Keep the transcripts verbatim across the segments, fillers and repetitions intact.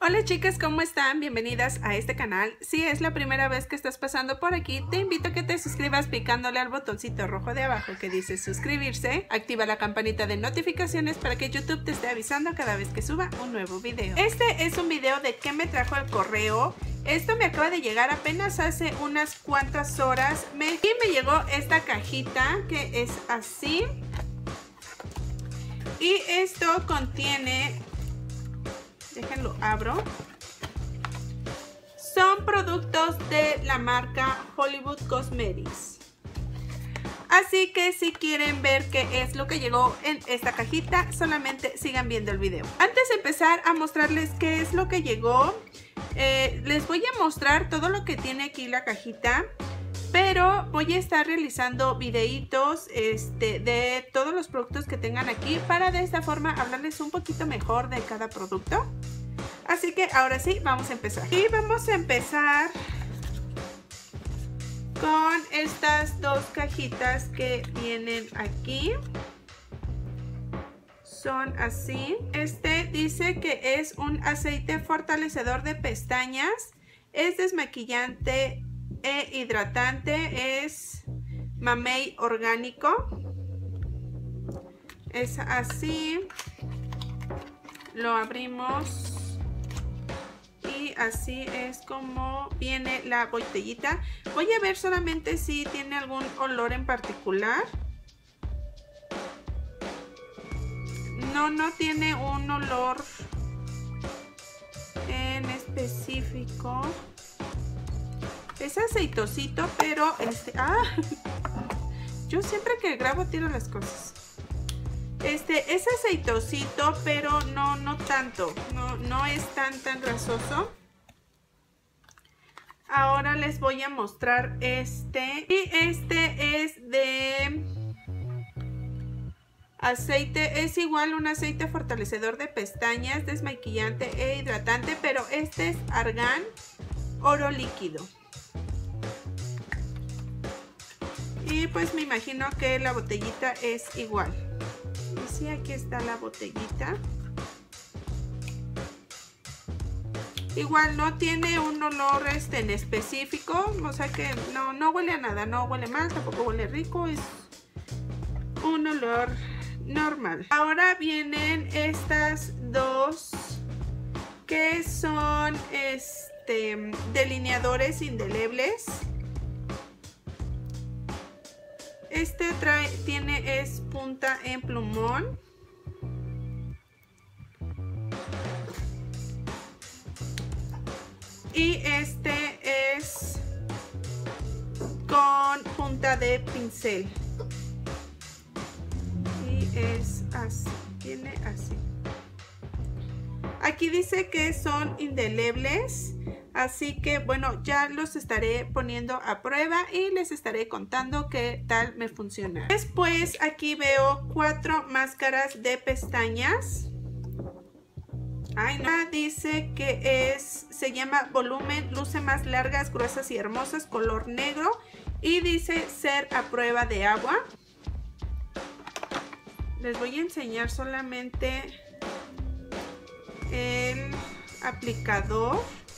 Hola chicas, ¿cómo están? Bienvenidas a este canal. Si es la primera vez que estás pasando por aquí, te invito a que te suscribas picándole al botoncito rojo de abajo que dice suscribirse. Activa la campanita de notificaciones para que YouTube te esté avisando cada vez que suba un nuevo video. Este es un video de qué me trajo el correo. Esto me acaba de llegar apenas hace unas cuantas horas. Me, y me llegó esta cajita que es así. Y esto contiene... Déjenlo abro. Son productos de la marca Hollywood Cosmetics. Así que si quieren ver qué es lo que llegó en esta cajita, solamente sigan viendo el video. Antes de empezar a mostrarles qué es lo que llegó, eh, les voy a mostrar todo lo que tiene aquí la cajita. Pero voy a estar realizando videitos este, de todos los productos que tengan aquí para de esta forma hablarles un poquito mejor de cada producto. Así que ahora sí, vamos a empezar. Y vamos a empezar con estas dos cajitas que vienen aquí. Son así. Este dice que es un aceite fortalecedor de pestañas. Es desmaquillante e hidratante, es mamey orgánico, es así, lo abrimos y así es como viene la botellita. Voy a ver solamente si tiene algún olor en particular. No, no tiene un olor en específico. Es aceitosito, pero este... ¡Ah! Yo siempre que grabo tiro las cosas. Este es aceitosito, pero no, no tanto. No, no es tan, tan grasoso. Ahora les voy a mostrar este. Y este es de aceite. Es igual un aceite fortalecedor de pestañas, desmaquillante e hidratante, pero este es argán oro líquido. Y pues me imagino que la botellita es igual. Y sí, aquí está la botellita. Igual no tiene un olor este en específico. O sea que no, no huele a nada. No huele mal, tampoco huele rico. Es un olor normal. Ahora vienen estas dos que son este, delineadores indelebles. Este trae, tiene es punta en plumón. Y este es con punta de pincel. Y es así, tiene así. Aquí dice que son indelebles. Así que bueno, ya los estaré poniendo a prueba y les estaré contando qué tal me funciona. Después aquí veo cuatro máscaras de pestañas. Ay, no. Dice que es, se llama volumen, luce más largas, gruesas y hermosas, color negro. Y dice ser a prueba de agua. Les voy a enseñar solamente el aplicador.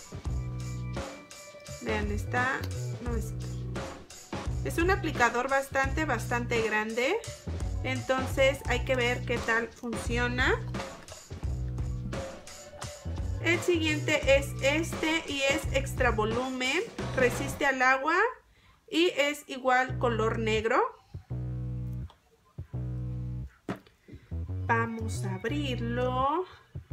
Vean, está, no es, es un aplicador bastante, bastante grande. Entonces hay que ver qué tal funciona. El siguiente es este y es extra volumen, resiste al agua y es igual color negro. Vamos a abrirlo.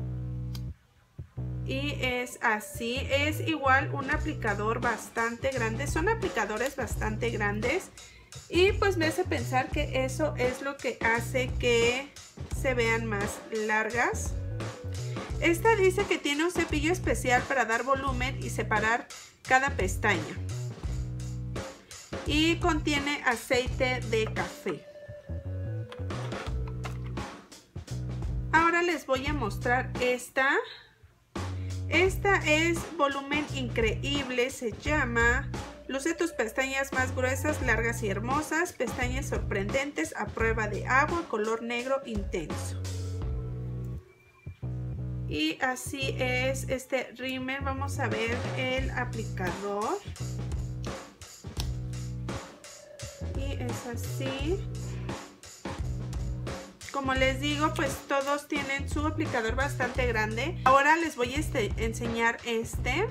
Y es así, es igual un aplicador bastante grande, son aplicadores bastante grandes y pues me hace pensar que eso es lo que hace que se vean más largas. Esta dice que tiene un cepillo especial para dar volumen y separar cada pestaña y contiene aceite de café. Ahora les voy a mostrar esta. Esta es volumen increíble, se llama luce tus pestañas más gruesas, largas y hermosas, pestañas sorprendentes a prueba de agua, color negro intenso. Y así es este rímel. Vamos a ver el aplicador. Y es así. Como les digo, pues todos tienen su aplicador bastante grande. Ahora les voy a este, enseñar este.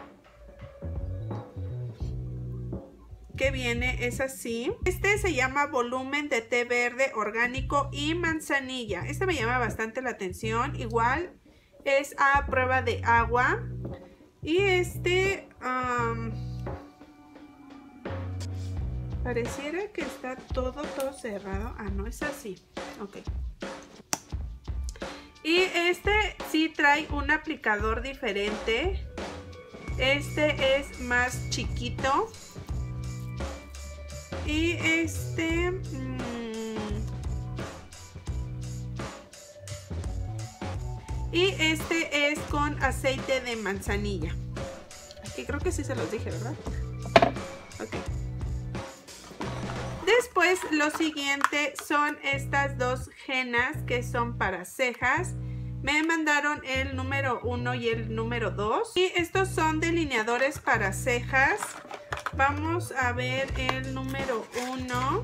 Que viene, es así. Este se llama volumen de té verde orgánico y manzanilla. Este me llama bastante la atención. Igual es a prueba de agua. Y este um, pareciera que está todo, todo cerrado. Ah, no, es así. Ok. Y este sí trae un aplicador diferente. Este es más chiquito. Y este... Mmm, y este es con aceite de manzanilla. Aquí creo que sí se los dije, ¿verdad? Ok. Después lo siguiente son estas dos hennas que son para cejas. Me mandaron el número uno y el número dos. Y estos son delineadores para cejas. Vamos a ver el número uno.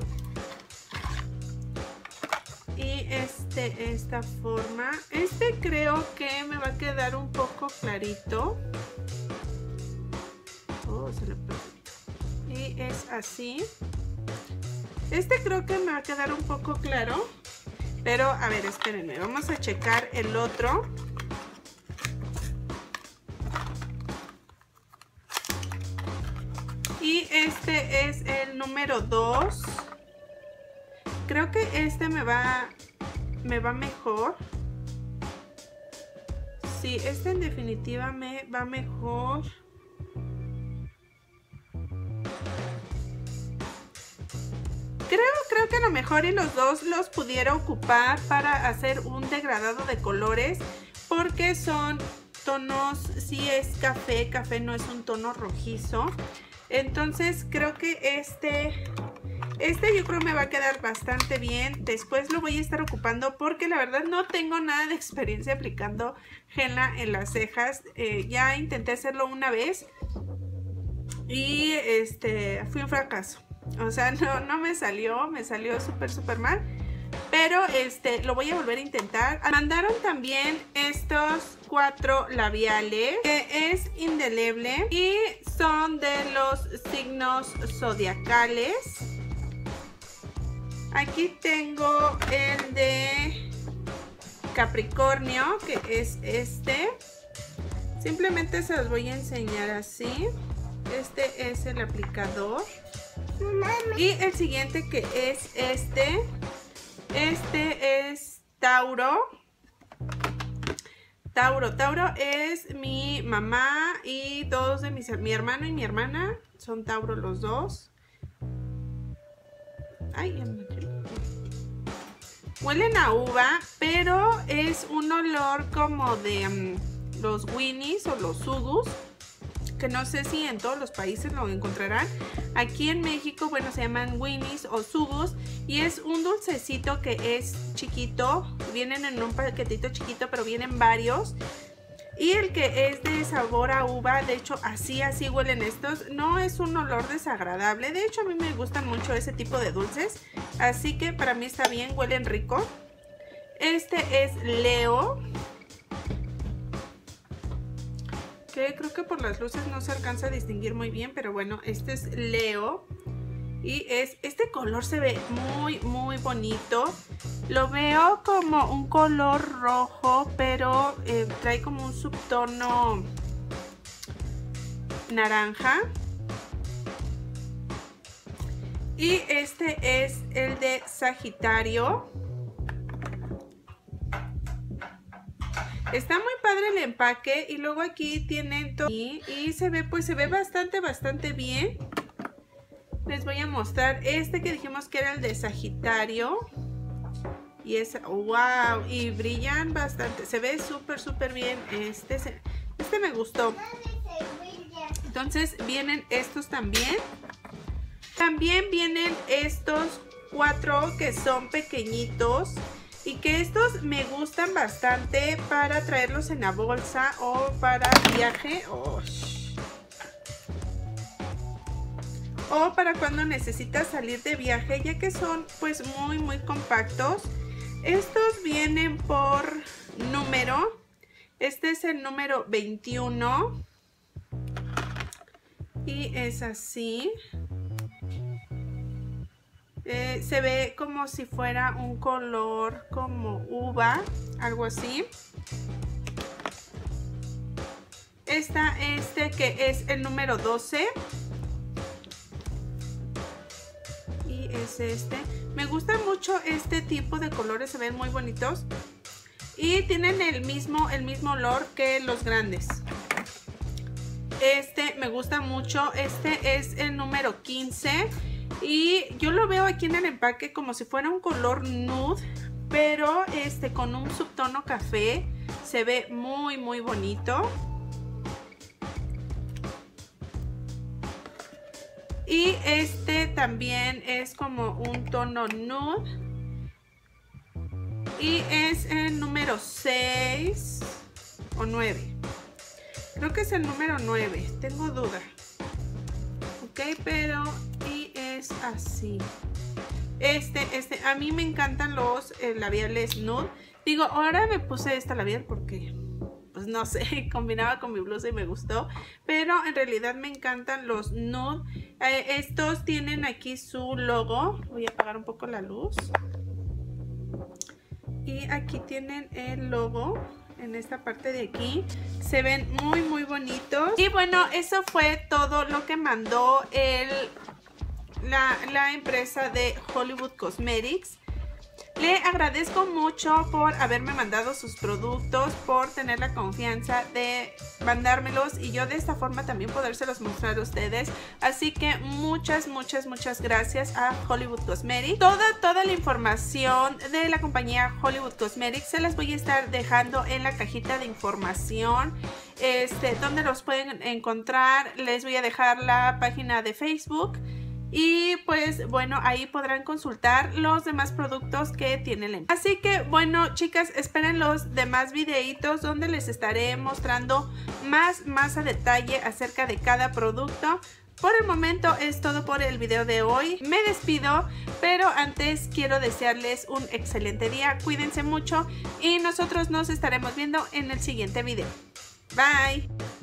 Y este, esta forma. Este creo que me va a quedar un poco clarito. Oh, se le perdió. Y es así. Este creo que me va a quedar un poco claro. Pero, a ver, espérenme. Vamos a checar el otro. Y este es el número dos. Creo que este me va, me va mejor. Sí, este en definitiva me va mejor. Creo, creo que a lo mejor y los dos los pudiera ocupar para hacer un degradado de colores. Porque son tonos, sí es café, café no es un tono rojizo. Entonces creo que este, este yo creo me va a quedar bastante bien. Después lo voy a estar ocupando porque la verdad no tengo nada de experiencia aplicando henna en las cejas. Eh, ya intenté hacerlo una vez y este fui un fracaso. O sea, no, no me salió, me salió súper súper mal. Pero este lo voy a volver a intentar. Mandaron también estos cuatro labiales que es indeleble y son de los signos zodiacales. Aquí tengo el de Capricornio, que es este. Simplemente se los voy a enseñar así. Este es el aplicador. Y el siguiente que es este. Este es Tauro. Tauro. Tauro es mi mamá y dos de mis... Mi hermano y mi hermana son Tauro los dos. Ay, huelen a uva, pero es un olor como de um, los Winnies o los Sugus, que no sé si en todos los países lo encontrarán. Aquí en México, bueno, se llaman Winnies o Sugus y es un dulcecito que es chiquito. Vienen en un paquetito chiquito, pero vienen varios. Y el que es de sabor a uva, de hecho así, así huelen estos. No es un olor desagradable. De hecho a mí me gustan mucho ese tipo de dulces. Así que para mí está bien, huelen rico. Este es Leo. Que creo que por las luces no se alcanza a distinguir muy bien. Pero bueno, este es Leo. Y es, este color se ve muy, muy bonito. Lo veo como un color rojo, pero eh, trae como un subtono naranja. Y este es el de Sagitario. Está muy padre el empaque. Y luego aquí tienen todo. Y, y se ve, pues se ve bastante, bastante bien. Les voy a mostrar este que dijimos que era el de Sagitario. Y es, wow, y brillan bastante. Se ve súper, súper bien. Este, este me gustó. Entonces vienen estos también. También vienen estos cuatro que son pequeñitos. y que estos me gustan bastante para traerlos en la bolsa o para viaje. Oh. O para cuando necesitas salir de viaje, ya que son pues muy muy compactos. Estos vienen por número. Este es el número veintiuno. Y es así. Eh, se ve como si fuera un color como uva, algo así. Está este que es el número doce. Y es este. Me gusta mucho este tipo de colores, se ven muy bonitos. Y tienen el mismo, el mismo olor que los grandes. Este me gusta mucho. Este es el número quince. Y yo lo veo aquí en el empaque como si fuera un color nude, pero este con un subtono café. Se ve muy muy bonito. Y este también es como un tono nude. Y es el número seis o nueve. Creo que es el número nueve. Tengo duda. Ok, pero... y es así. Este, este, a mí me encantan los eh, labiales nude. Digo, ahora me puse esta labial porque, pues no sé, combinaba con mi blusa y me gustó. Pero en realidad me encantan los nude. Eh, estos tienen aquí su logo. Voy a apagar un poco la luz. Y aquí tienen el logo. En esta parte de aquí se ven muy muy bonitos. Y bueno, eso fue todo lo que mandó el, la, la empresa de Hollywood Cosmetics. Le agradezco mucho por haberme mandado sus productos, por tener la confianza de mandármelos y yo de esta forma también podérselos mostrar a ustedes. Así que muchas, muchas, muchas gracias a Hollywood Cosmetics. Toda, toda la información de la compañía Hollywood Cosmetics se las voy a estar dejando en la cajita de información. Este, donde los pueden encontrar. Les voy a dejar la página de Facebook. Y pues bueno, ahí podrán consultar los demás productos que tiene la empresa. Así que bueno, chicas, esperen los demás videitos donde les estaré mostrando más, más a detalle acerca de cada producto. Por el momento es todo por el video de hoy. Me despido, pero antes quiero desearles un excelente día. Cuídense mucho y nosotros nos estaremos viendo en el siguiente video. Bye.